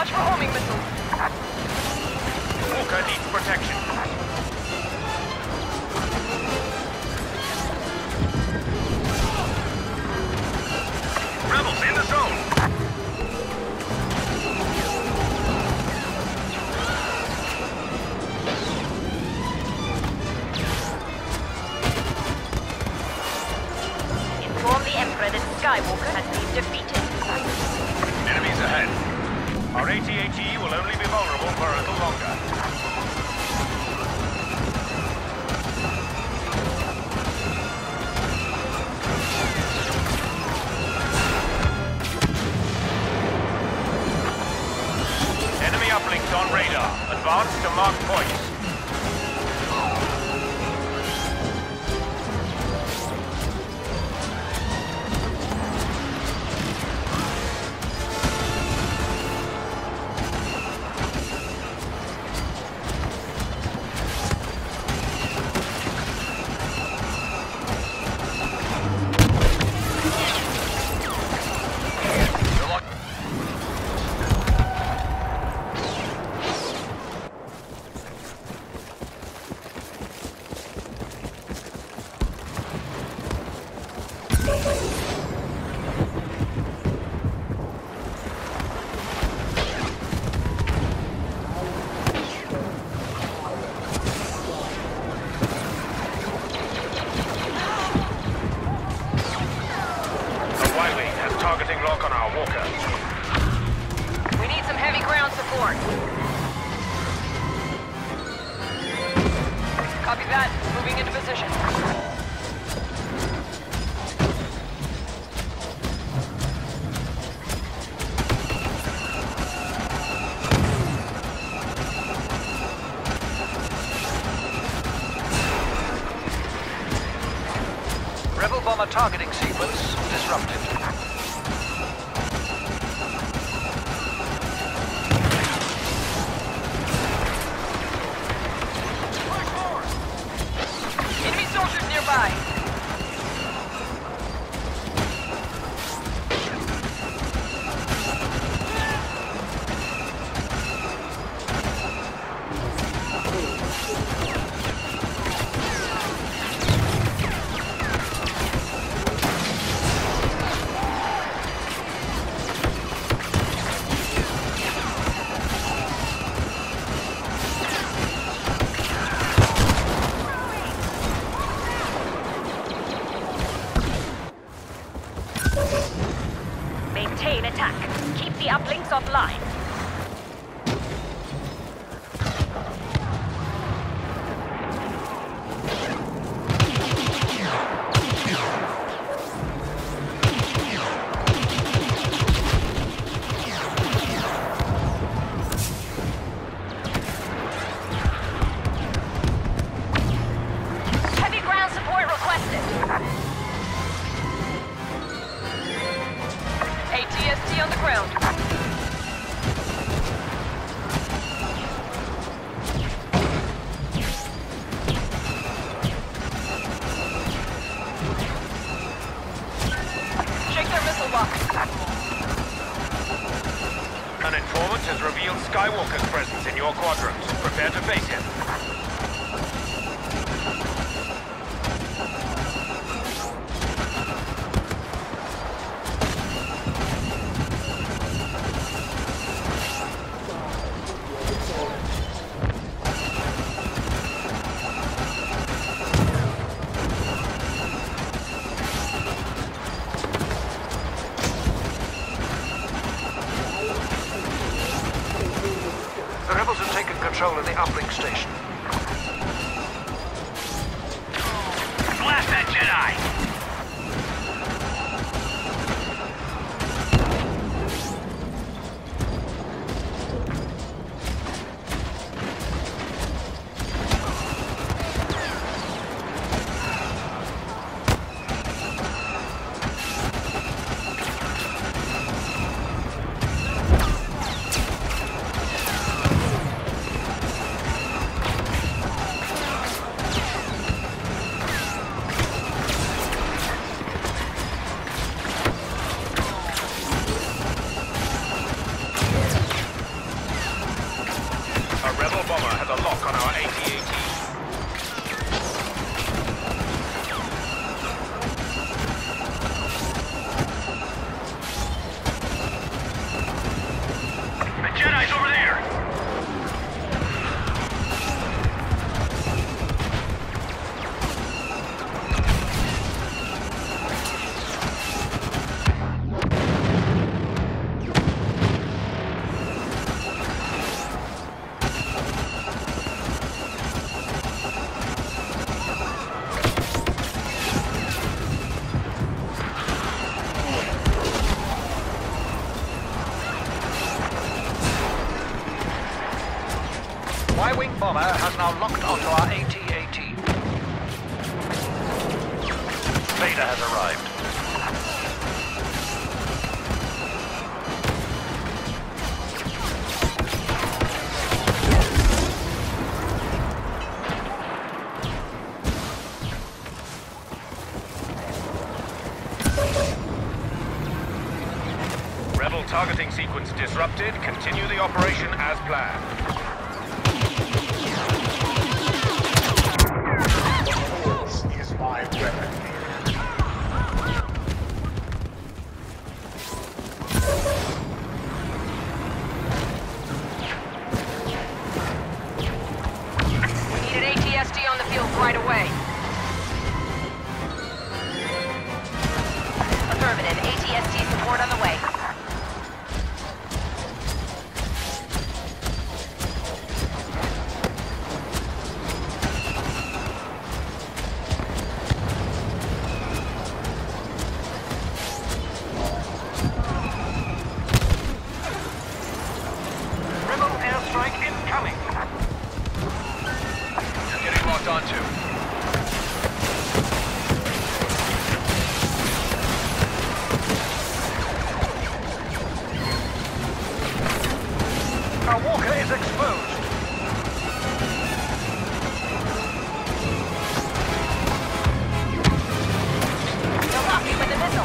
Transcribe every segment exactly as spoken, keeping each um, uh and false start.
Watch for homing missiles. Walker needs protection. Rebels in the zone. Inform the Emperor that Skywalker has been defeated. Enemies ahead. Our A T A T will only be vulnerable for a little longer. Enemy uplinks on radar. Advance to mark points. Targeting lock on our Walker. We need some heavy ground support. Copy that. Moving into position. Rebel bomber targeting sequence disrupted. Maintain attack. Keep the uplinks offline. Heavy ground support requested. A T S T on the ground. Shake their missile lock. An informant has revealed Skywalker's presence in your quadrant. Prepare to face him. The rebels have taken control of the uplink station. Blast that Jedi! lock on our A T A T. The Jedi's over there! Y-wing bomber has now locked onto our A T A T. Vader has arrived. Rebel targeting sequence disrupted. Continue the operation as planned. Is my weapon. We need an A T S D on the field right away. Affirmative. A T S D support on the way. Rebel airstrike incoming. Getting locked onto. Our walker is exposed. They'll lock me with a missile.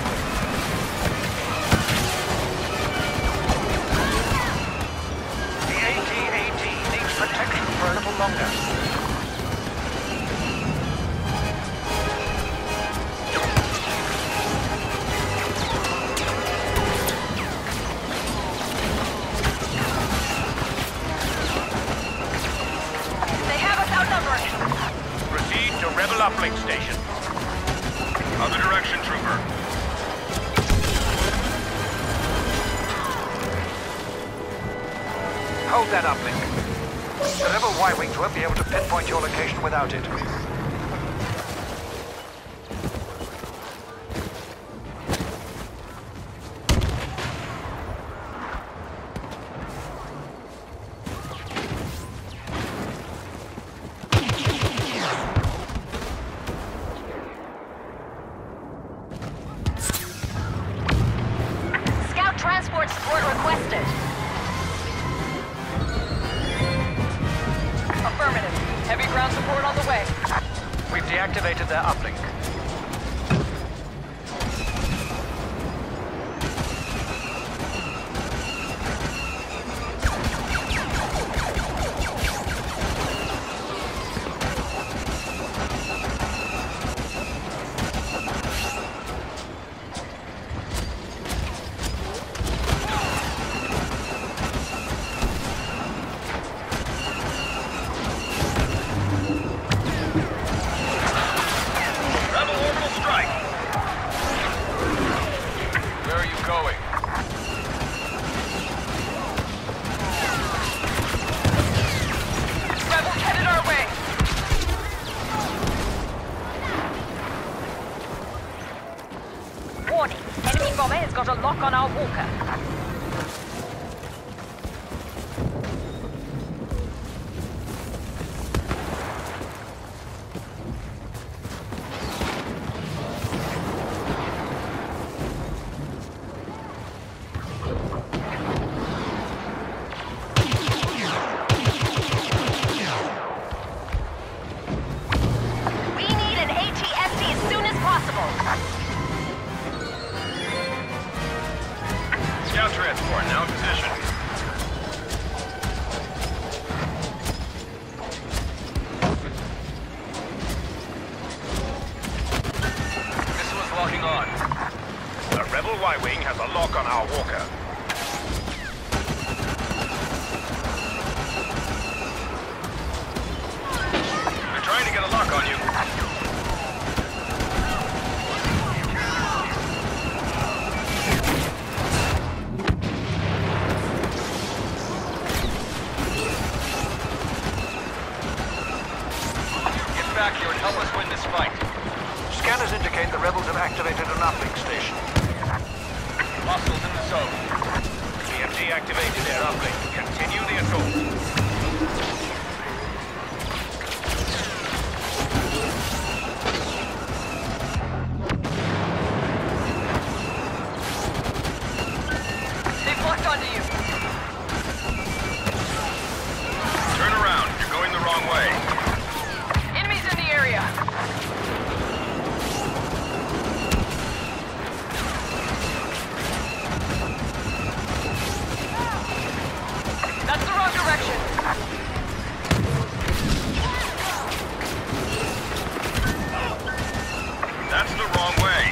The A T A T needs protection for a little longer. They have us outnumbered. Proceed to Rebel uplink station. Other direction, trooper. Hold that uplink. The Rebel Y-wings won't be able to pinpoint your location without it. Scout transport support requested. Affirmative. Heavy ground support on the way. We've deactivated their uplink. Rebel orbital strike. Where are you going? Rebels headed our way. Warning. Enemy bomber has got a lock on our walker. Scout transport now in position. our walker. We're trying to get a lock on you. Get back here and help us win this fight. Scanners indicate the rebels have activated an uplink station. Hostiles in the zone. T M G activated their uplink. Continue the assault. They've locked onto you. Turn around. You're going the wrong way. Enemies in the area. That's the wrong direction. That's the wrong way.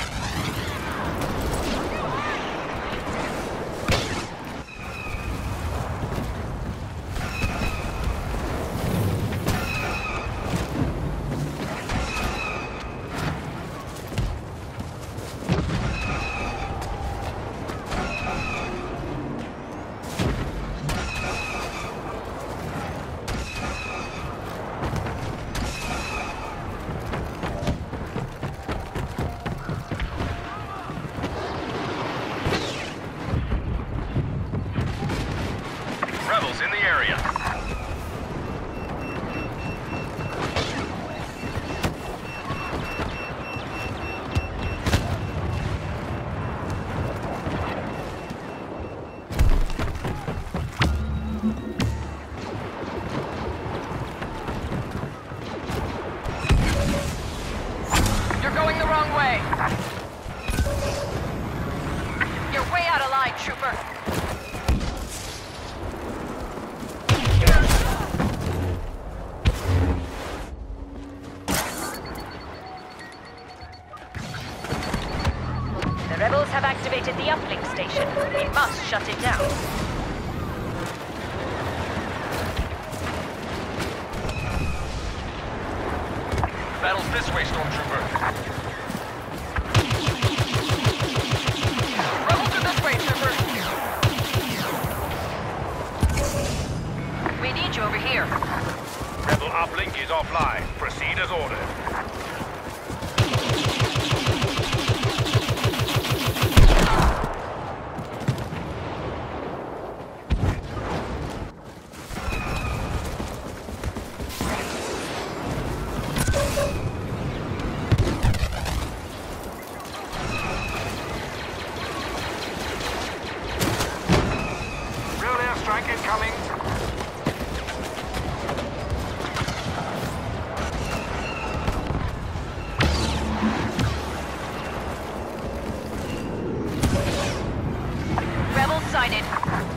Rebels in the area. You're going the wrong way. You're way out of line, trooper. The rebels have activated the uplink station. We must shut it down. Battle's this way, Stormtrooper. Rebels are this way, trooper. We need you over here. Rebel uplink is offline. Proceed as ordered. Real airstrike incoming. Rebels sighted.